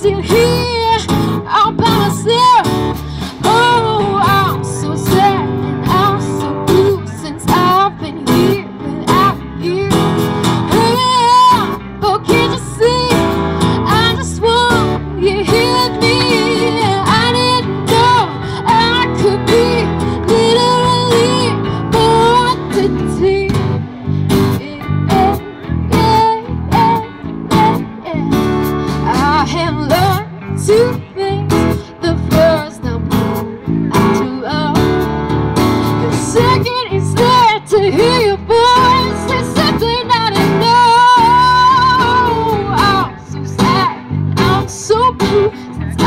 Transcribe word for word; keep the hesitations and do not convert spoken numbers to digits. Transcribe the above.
still here all by myself. Oh, I'm so sad and I'm so blue since I've been here without you. Yeah, but can't you see? I just want you here with me. I didn't know I could be literally born to tea. I have learned two things. The first, I'm to love. The second is there to hear your voice. It's something I didn't know. I'm so sad and I'm so blue since